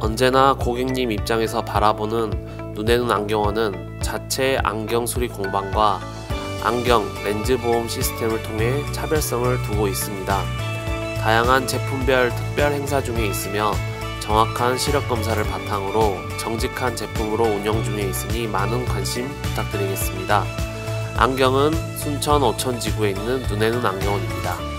언제나 고객님 입장에서 바라보는 눈에 눈 안경원은 자체 안경 수리 공방과 안경 렌즈 보험 시스템을 통해 차별성을 두고 있습니다. 다양한 제품별 특별 행사 중에 있으며 정확한 시력 검사를 바탕으로 정직한 제품으로 운영 중에 있으니 많은 관심 부탁드리겠습니다. 안경은 순천 오천지구에 있는 눈에 눈 안경원입니다.